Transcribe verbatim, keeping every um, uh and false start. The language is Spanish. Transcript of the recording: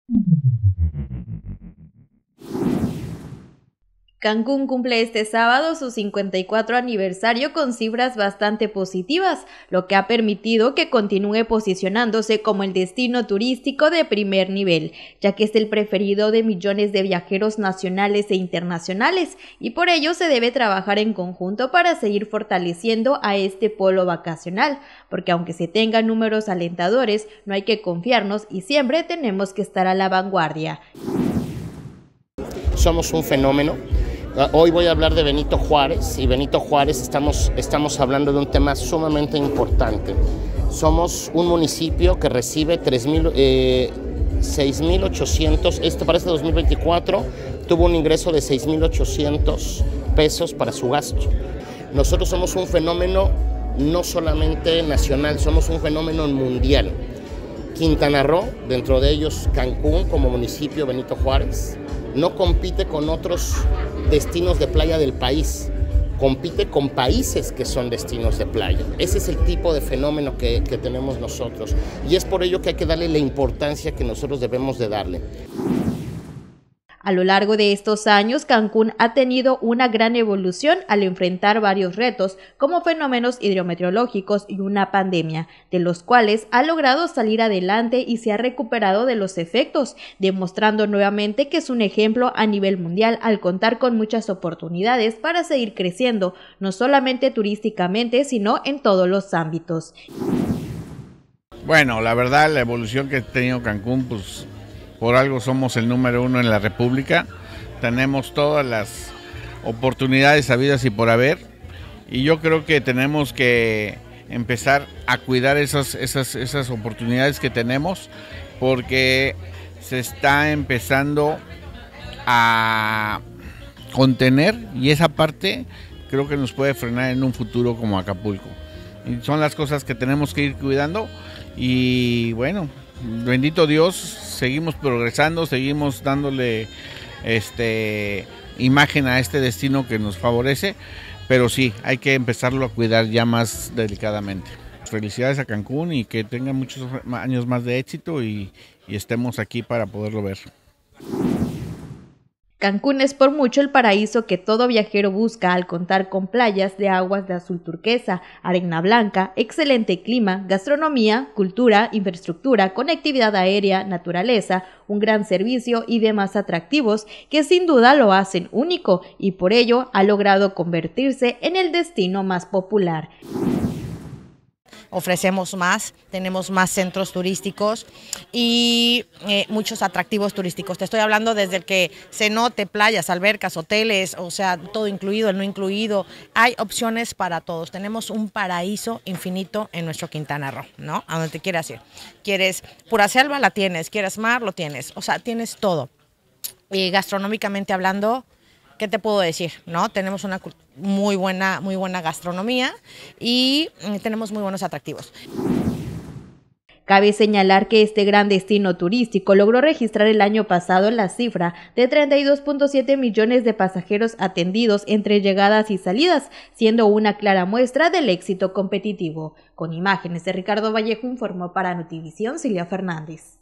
Cancún cumple este sábado su cincuenta y cuatro aniversario con cifras bastante positivas, lo que ha permitido que continúe posicionándose como el destino turístico de primer nivel, ya que es el preferido de millones de viajeros nacionales e internacionales, y por ello se debe trabajar en conjunto para seguir fortaleciendo a este polo vacacional, porque aunque se tengan números alentadores, no hay que confiarnos y siempre tenemos que estar a la vanguardia. Somos un fenómeno. Hoy voy a hablar de Benito Juárez, y Benito Juárez estamos, estamos hablando de un tema sumamente importante. Somos un municipio que recibe seis mil ochocientos, este para este dos mil veinticuatro tuvo un ingreso de seis mil ochocientos pesos para su gasto. Nosotros somos un fenómeno no solamente nacional, somos un fenómeno mundial. Quintana Roo, dentro de ellos Cancún como municipio Benito Juárez, no compite con otros destinos de playa del país, compite con países que son destinos de playa. Ese es el tipo de fenómeno que, que tenemos nosotros, y es por ello que hay que darle la importancia que nosotros debemos de darle. A lo largo de estos años, Cancún ha tenido una gran evolución al enfrentar varios retos, como fenómenos hidrometeorológicos y una pandemia, de los cuales ha logrado salir adelante y se ha recuperado de los efectos, demostrando nuevamente que es un ejemplo a nivel mundial al contar con muchas oportunidades para seguir creciendo, no solamente turísticamente, sino en todos los ámbitos. Bueno, la verdad, la evolución que ha tenido Cancún, pues por algo somos el número uno en la República, tenemos todas las oportunidades habidas y por haber, y yo creo que tenemos que empezar a cuidar esas, esas, esas oportunidades que tenemos, porque se está empezando a contener, y esa parte creo que nos puede frenar en un futuro como Acapulco. Y son las cosas que tenemos que ir cuidando, y bueno, bendito Dios, seguimos progresando, seguimos dándole este imagen a este destino que nos favorece, pero sí, hay que empezarlo a cuidar ya más delicadamente. Felicidades a Cancún y que tenga muchos años más de éxito y, y estemos aquí para poderlo ver. Cancún es por mucho el paraíso que todo viajero busca al contar con playas de aguas de azul turquesa, arena blanca, excelente clima, gastronomía, cultura, infraestructura, conectividad aérea, naturaleza, un gran servicio y demás atractivos que sin duda lo hacen único, y por ello ha logrado convertirse en el destino más popular. Ofrecemos más, tenemos más centros turísticos y eh, muchos atractivos turísticos. Te estoy hablando desde el que cenote, playas, albercas, hoteles, o sea, todo incluido, el no incluido. Hay opciones para todos. Tenemos un paraíso infinito en nuestro Quintana Roo, ¿no? A donde te quieras ir. Quieres pura selva, la tienes. Quieres mar, lo tienes. O sea, tienes todo. Y gastronómicamente hablando, ¿qué te puedo decir? ¿No? Tenemos una muy buena, muy buena gastronomía y tenemos muy buenos atractivos. Cabe señalar que este gran destino turístico logró registrar el año pasado la cifra de treinta y dos punto siete millones de pasajeros atendidos entre llegadas y salidas, siendo una clara muestra del éxito competitivo. Con imágenes de Ricardo Vallejo, informó para Notivisión Silvia Fernández.